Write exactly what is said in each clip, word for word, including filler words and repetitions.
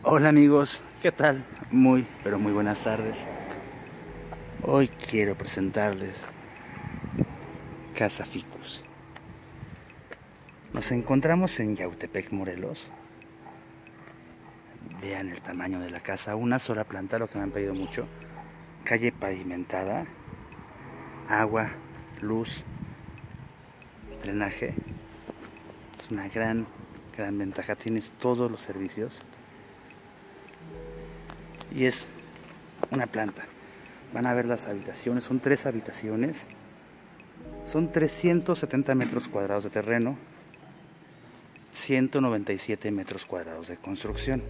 Hola amigos, ¿qué tal? Muy, pero muy buenas tardes. Hoy quiero presentarles Casa Ficus. Nos encontramos en Yautepec, Morelos. Vean el tamaño de la casa, una sola planta, lo que me han pedido mucho. Calle pavimentada, agua, luz, drenaje. Es una gran, gran ventaja, tienes todos los servicios. Y es una planta. Van a ver las habitaciones, son tres habitaciones. Son trescientos setenta metros cuadrados de terreno, ciento noventa y siete metros cuadrados de construcción.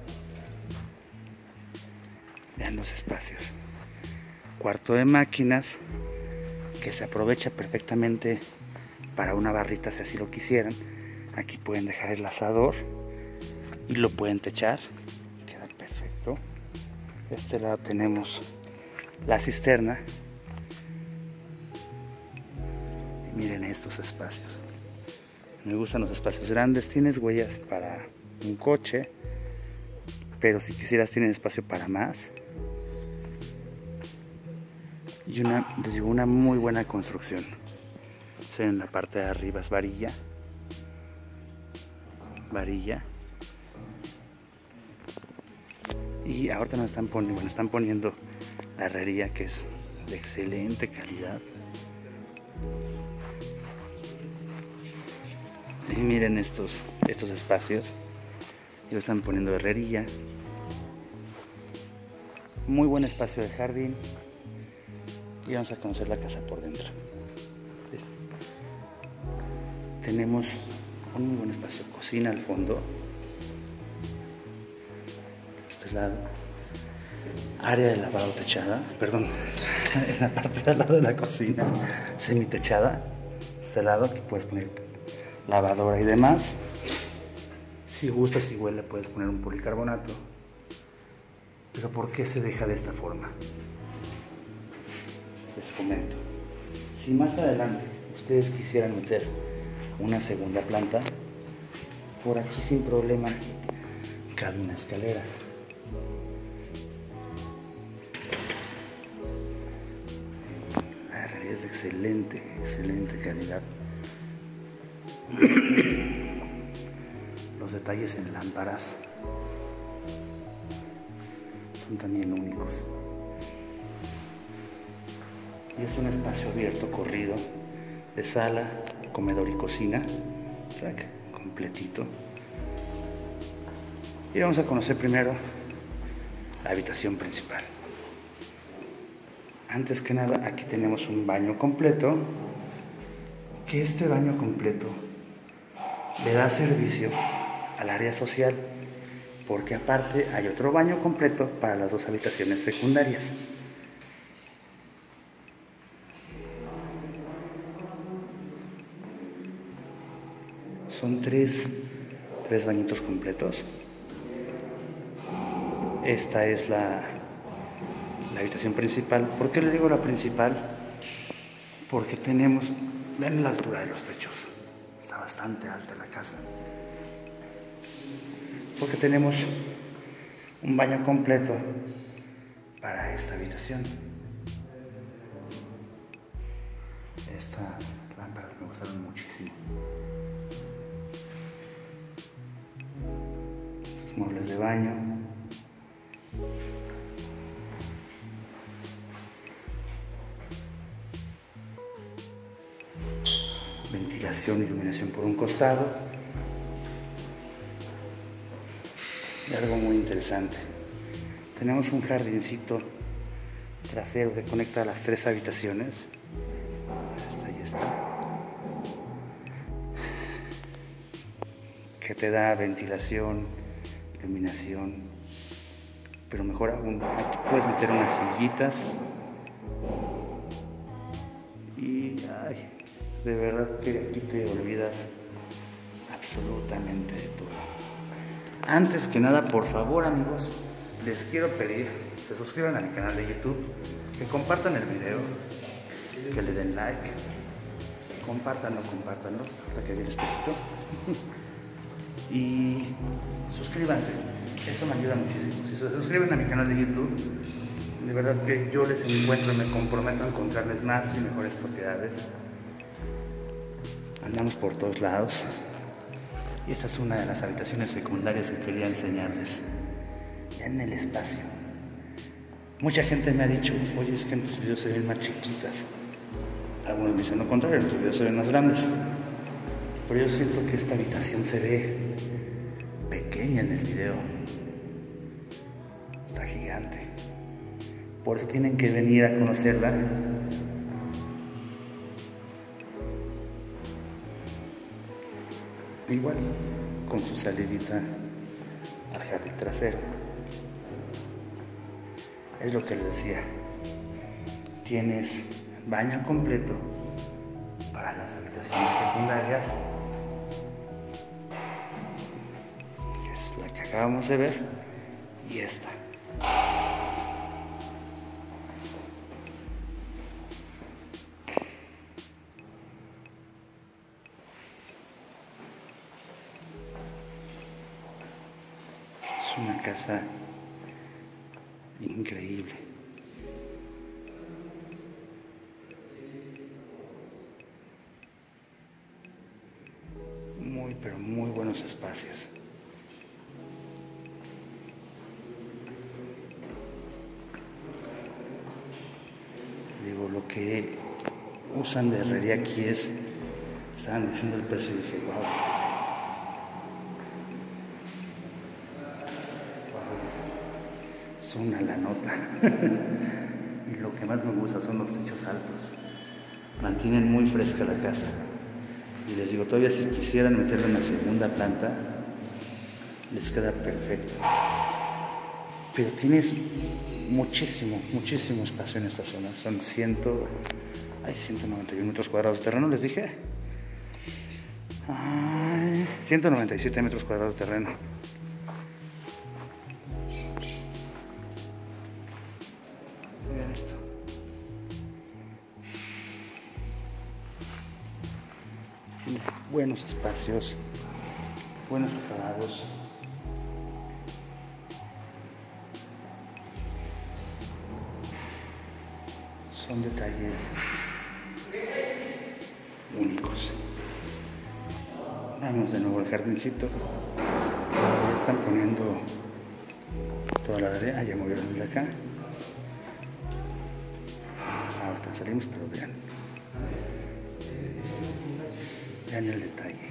Vean los espacios. Cuarto de máquinas, que se aprovecha perfectamente para una barrita si así lo quisieran. Aquí pueden dejar el asador y lo pueden techar. Queda perfecto. De este lado tenemos la cisterna. Y miren estos espacios. Me gustan los espacios grandes. Tienes huellas para un coche, pero si quisieras tienes espacio para más. Y una, les digo, una muy buena construcción. En la parte de arriba es varilla. Varilla. Y ahorita nos están poniendo, bueno, están poniendo la herrería, que es de excelente calidad. Y miren estos, estos espacios. Y lo están poniendo herrería. Muy buen espacio de jardín. Y vamos a conocer la casa por dentro. ¿Ves? Tenemos un muy buen espacio, cocina al fondo. Este lado, área de lavado techada, perdón, en la parte de al lado de la cocina, semi techada. Este lado que puedes poner lavadora y demás. Si gustas y huele puedes poner un policarbonato. Pero ¿por qué se deja de esta forma? Les comento. Si más adelante ustedes quisieran meter una segunda planta, por aquí sin problema cabe una escalera. La herrería es de excelente, excelente calidad. Los detalles en lámparas son también únicos. Y es un espacio abierto, corrido, de sala, comedor y cocina, rack completito. Y vamos a conocer primero la habitación principal. Antes que nada, aquí tenemos un baño completo, que este baño completo le da servicio al área social, porque aparte hay otro baño completo para las dos habitaciones secundarias. Son tres, tres bañitos completos. Esta es la, la habitación principal. ¿Por qué le digo la principal? Porque tenemos, ven la altura de los techos. Está bastante alta la casa. Porque tenemos un baño completo para esta habitación. Estas lámparas me gustaron muchísimo. Estos muebles de baño. Ventilación e iluminación por un costado. Y algo muy interesante. Tenemos un jardincito trasero que conecta a las tres habitaciones. Ahí está. Que te da ventilación, iluminación. Pero mejor aún, aquí puedes meter unas sillitas. Y ay, de verdad que aquí te olvidas absolutamente de todo. Antes que nada, por favor amigos, les quiero pedir se suscriban a mi canal de YouTube, que compartan el video, que le den like, compártanlo, compártanlo, hasta que viene este poquito. Y suscríbanse, Eso me ayuda muchísimo. Si se suscriben a mi canal de YouTube, de verdad que yo les encuentro, me comprometo a encontrarles más y mejores propiedades. Andamos por todos lados. Y esa es una de las habitaciones secundarias que quería enseñarles. Ya en el espacio. Mucha gente me ha dicho, oye, es que en tus videos se ven más chiquitas. Algunos me dicen lo contrario, en tus videos se ven más grandes. Pero yo siento que esta habitación se ve pequeña en el video. Está gigante. Por eso tienen que venir a conocerla. Igual, con su salidita al jardín trasero. Es lo que les decía. Tienes baño completo para las habitaciones secundarias, que es la que acabamos de ver, y esta. Es una casa increíble. Muy, pero muy buenos espacios. Digo, lo que usan de herrería aquí es, estaban diciendo el precio y dije, wow. Es una la nota. Y lo que más me gusta son los techos altos. Mantienen muy fresca la casa. Y les digo, todavía si quisieran meterle una segunda planta, les queda perfecto. Pero tienes muchísimo, muchísimo espacio en esta zona. Son cien, hay ciento noventa y uno metros cuadrados de terreno, les dije. Ay, ciento noventa y siete metros cuadrados de terreno. Miren esto. Tienes buenos espacios, buenos acabados. Son detalles únicos. Vamos de nuevo al jardincito. Ya están poniendo toda la área. Ah, ya movieron el de acá. Ahorita salimos, pero vean. Vean el detalle.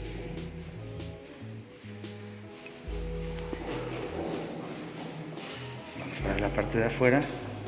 Vamos para la parte de afuera.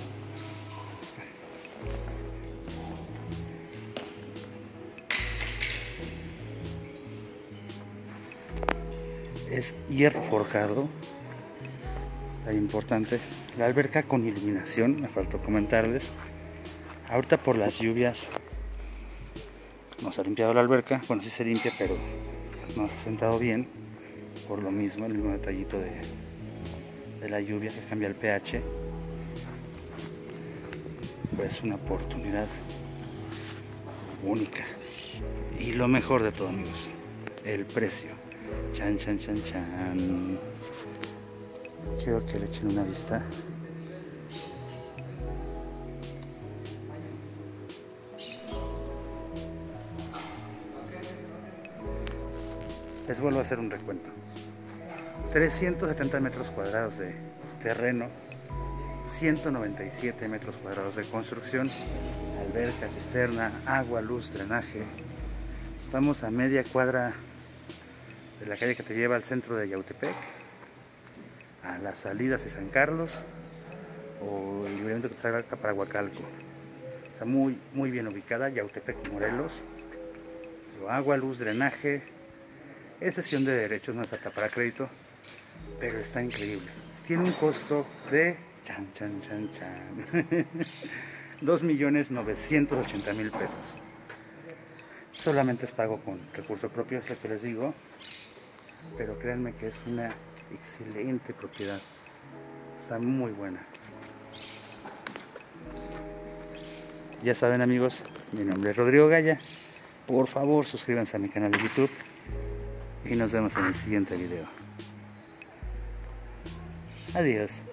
Es hierro forjado. Ahí importante. La alberca con iluminación, me faltó comentarles. Ahorita por las lluvias no se ha limpiado la alberca. Bueno, sí se limpia, pero no se ha sentado bien. Por lo mismo, el mismo detallito de, de la lluvia que cambia el pH. Pues una oportunidad única. Y lo mejor de todo, amigos, el precio. Chan, chan, chan, chan. Quiero que le echen una vista. Les vuelvo a hacer un recuento. trescientos setenta metros cuadrados de terreno, ciento noventa y siete metros cuadrados de construcción, alberca, cisterna, agua, luz, drenaje. Estamos a media cuadra de la calle que te lleva al centro de Yautepec, a las salidas de San Carlos o el libramiento que te salga acá para Huacalco. Está muy, muy bien ubicada, Yautepec, Morelos. Agua, luz, drenaje. Es cesión de derechos, no es apta para crédito, pero está increíble. Tiene un costo de chan, chan, chan, chan. dos millones novecientos ochenta mil pesos. Solamente es pago con recursos propios, lo que les digo. Pero créanme que es una excelente propiedad. Está muy buena. Ya saben, amigos, mi nombre es Rodrigo Gaya. Por favor, suscríbanse a mi canal de YouTube y nos vemos en el siguiente video. Adiós.